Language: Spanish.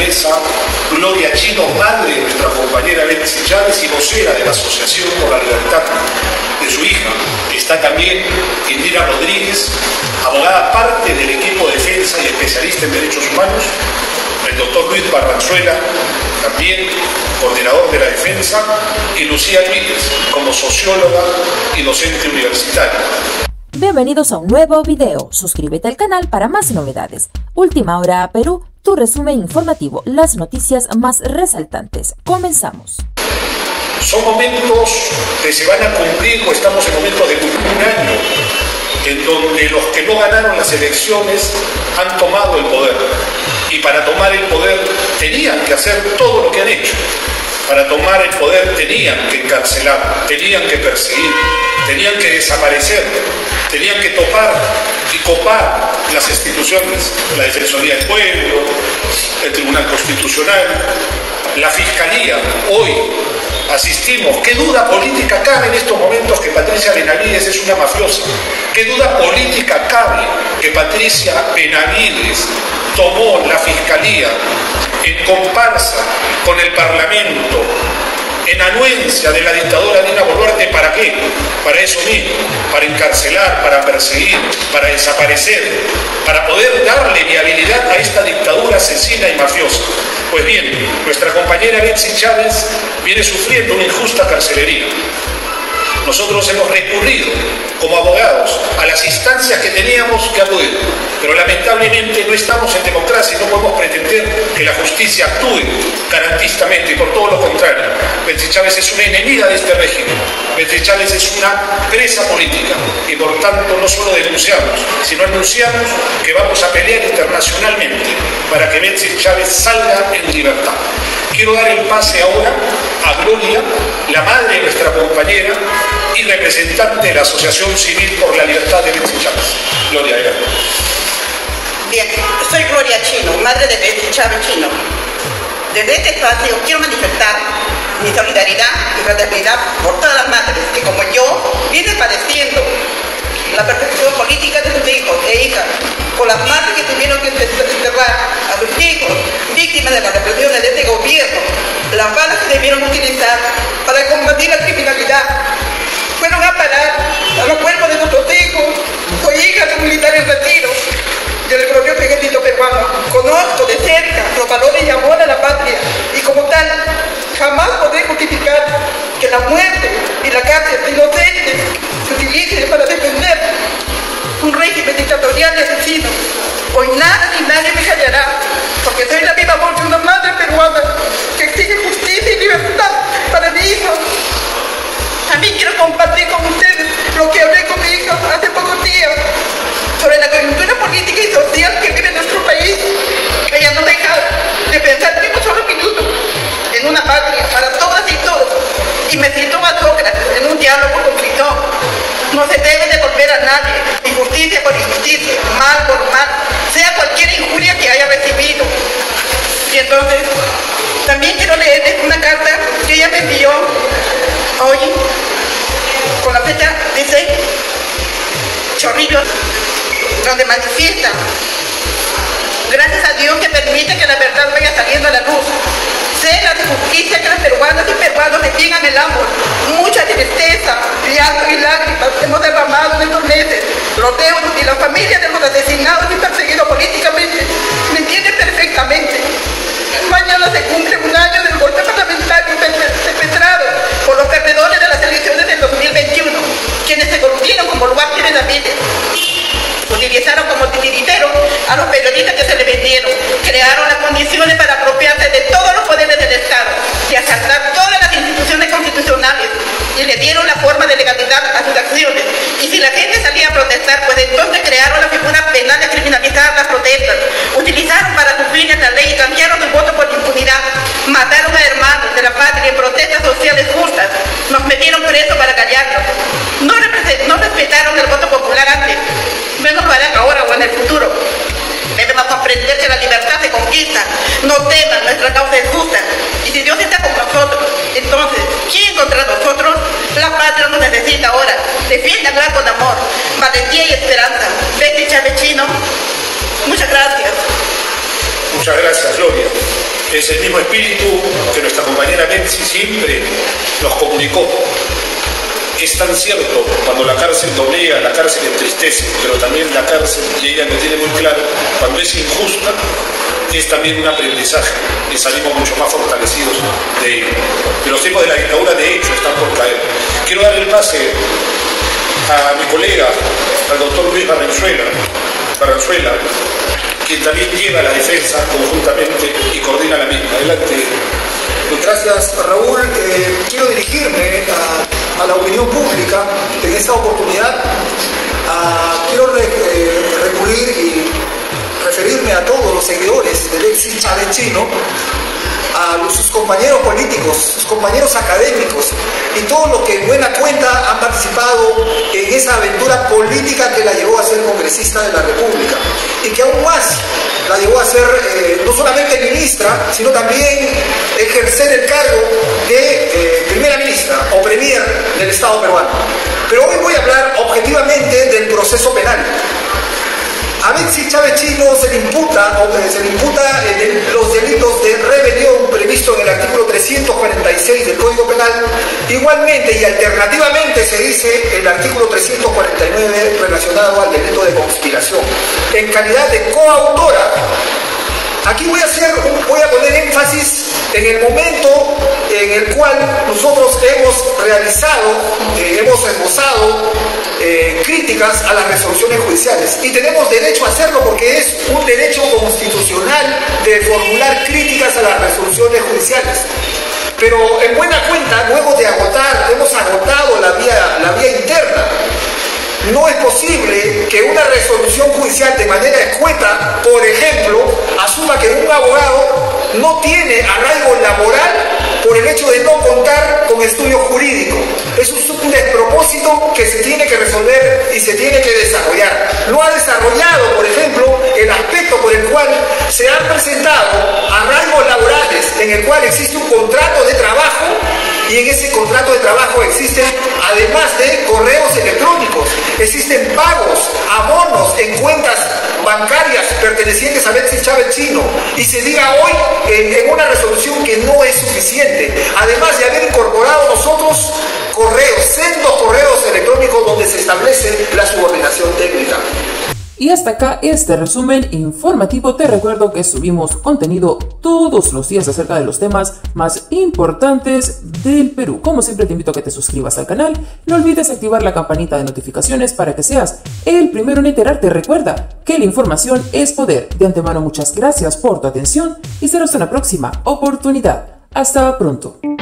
defensa, Gloria Chino, madre de nuestra compañera Betsy Chávez y vocera de la Asociación por la Libertad de su hija. Está también Indira Rodríguez, abogada parte del equipo de defensa y especialista en derechos humanos, el doctor Luis Barranzuela, también coordinador de la defensa, y Lucía Luis, como socióloga y docente universitaria. Bienvenidos a un nuevo video. Suscríbete al canal para más novedades. Última Hora Perú, tu resumen informativo, las noticias más resaltantes. Comenzamos. Son momentos que se van a cumplir, o estamos en momentos de cumplir un año, en donde los que no ganaron las elecciones han tomado el poder. Y para tomar el poder tenían que hacer todo lo que han hecho. Para tomar el poder tenían que encarcelar, tenían que perseguir, tenían que desaparecer, tenían que topar y copar las instituciones, la Defensoría del Pueblo, el Tribunal Constitucional, la Fiscalía. Hoy asistimos. ¿Qué duda política cabe en estos momentos que Patricia Benavides es una mafiosa? ¿Qué duda política cabe que Patricia Benavides tomó la Fiscalía en comparsa con el Parlamento, en anuencia de la dictadura Dina Boluarte? ¿Para qué? Para eso mismo, para encarcelar, para perseguir, para desaparecer, para poder darle viabilidad a esta dictadura asesina y mafiosa. Pues bien, nuestra compañera Betsy Chávez viene sufriendo una injusta carcelería. Nosotros hemos recurrido como abogados a las instancias que teníamos que acudir, pero lamentablemente no estamos en democracia y no podemos pretender que la justicia actúe garantistamente, y por todo lo contrario. Betsy Chávez es una enemiga de este régimen. Betsy Chávez es una presa política y por tanto no solo denunciamos, sino anunciamos que vamos a pelear internacionalmente para que Betsy Chávez salga en libertad. Quiero dar el pase ahora a Gloria, la madre de nuestra compañera y representante de la Asociación Civil por la Libertad de Betsy Chávez. Gloria, adelante. Bien, soy Gloria Chino, madre de Betsy Chávez Chino. Desde este espacio quiero manifestar mi solidaridad y fraternidad por todas las madres que, como yo, vienen padeciendo la persecución política de sus hijos e hijas, por las madres que tuvieron que enterrar a sus hijos, víctimas de las represiones de este gobierno, las balas que debieron utilizar para combatir la criminalidad fueron a parar a los cuerpos de nuestros hijos o hijas de militares en retiro del glorioso ejército peruano. Conozco de cerca los valores y amor a la patria, y como tal, jamás podré justificar que la muerte y la cárcel de inocentes se utilicen para defender un régimen dictatorial y asesino. Hoy nada ni nadie me callará, porque soy la viva voz de una madre peruana que exige justicia y libertad para mi hijo. También quiero compartir con ustedes lo que hablé con mi hija hace pocos días sobre la coyuntura política y social que vive nuestro país. Ella no deja de pensar ni un solo minuto en una patria para todas y todos, y me citó a Sócrates en un diálogo con Platón. No se debe devolver a nadie injusticia por injusticia, mal por mal, sea cualquier injuria que haya recibido. Y entonces también quiero leerles una carta que ella me envió hoy, con la fecha, dice Chorrillos, donde manifiesta: gracias a Dios que permite que la verdad vaya saliendo a la luz. Sé la justicia que las peruanas y peruanos le llegan el amor. Mucha tristeza, llanto y lágrimas hemos derramado en estos meses. Los deudos y las familias de los asesinados y perseguidos políticamente me entienden perfectamente. Mañana se cumple un año del golpe parlamentario perpetrado por los perdedores de las elecciones del 2021, quienes se corrupieron como Boluarte y Benavides. Utilizaron como titiriteros a los periodistas que se les vendieron, crearon las condiciones para apropiarse de todos los poderes del Estado y asaltar todas las instituciones constitucionales, y le dieron la forma de legalidad a sus acciones. Y si la gente salía a protestar, pues entonces crearon la figura penal de criminalizar las protestas, utilizaron para sus fines la ley y cambiaron el voto por impunidad, mataron a hermanos de la patria en protestas sociales justas, nos metieron presos para callarnos, no respetaron el voto popular antes, menos lo harán ahora o en el futuro. Debemos comprender que la libertad se conquista. No teman, nuestra causa es justa. Y si Dios está con nosotros, entonces, ¿quién contra nosotros? La patria nos necesita ahora. Defiéndanla con amor, valentía y esperanza. Betsy Chávez Chino, muchas gracias. Muchas gracias, Gloria. Es el mismo espíritu que nuestra compañera Betsy siempre nos comunicó. Es tan cierto, cuando la cárcel doblega, la cárcel entristece, pero también la cárcel, y ella lo tiene muy claro, cuando es injusta, es también un aprendizaje y salimos mucho más fortalecidos de ello. Y los tiempos de la dictadura, de hecho, están por caer. Quiero dar el pase a mi colega, al doctor Luis Barranzuela, quien también lleva la defensa conjuntamente y coordina la misma. Adelante. Gracias, Raúl. Quiero dirigirme a la opinión pública en esta oportunidad. Quiero recurrir y referirme a todos los seguidores de Betsy Chávez Chino, a sus compañeros políticos, sus compañeros académicos y todos los que en buena cuenta han participado en esa aventura política que la llevó a ser congresista de la República y que aún más la llevó a ser no solamente ministra, sino también ejercer el cargo de primera ministra o premier del Estado peruano. Pero hoy voy a hablar objetivamente del proceso penal. A Betsy Chávez Chino se le imputa los delitos de rebelión previsto en el artículo 346 del Código Penal. Igualmente y alternativamente se dice el artículo 349 relacionado al delito de conspiración, en calidad de coautora. Aquí voy a poner énfasis en el momento en el cual nosotros hemos esbozado críticas a las resoluciones judiciales. Y tenemos derecho a hacerlo porque es un derecho constitucional de formular críticas a las resoluciones judiciales. Pero en buena cuenta, luego de hemos agotado la vía interna. No es posible que una resolución judicial de manera escueta, por ejemplo, asuma que un abogado no tiene arraigo laboral por el hecho de no contar con estudio jurídico. Es un despropósito que se tiene que resolver y se tiene que desarrollar. No ha desarrollado, por ejemplo, el aspecto por el cual se han presentado arraigos laborales en el cual existe un contrato de trabajo y en ese contrato de trabajo existen, además de correos electrónicos, existen pagos, abonos en cuentas bancarias pertenecientes a Betsy Chávez Chino, y se diga hoy en una resolución que no es suficiente, además de haber incorporado nosotros sendos correos electrónicos donde se establece la subordinación técnica. Y hasta acá este resumen informativo. Te recuerdo que subimos contenido todos los días acerca de los temas más importantes del Perú. Como siempre te invito a que te suscribas al canal. No olvides activar la campanita de notificaciones para que seas el primero en enterarte. Recuerda que la información es poder. De antemano muchas gracias por tu atención y será hasta una próxima oportunidad. Hasta pronto.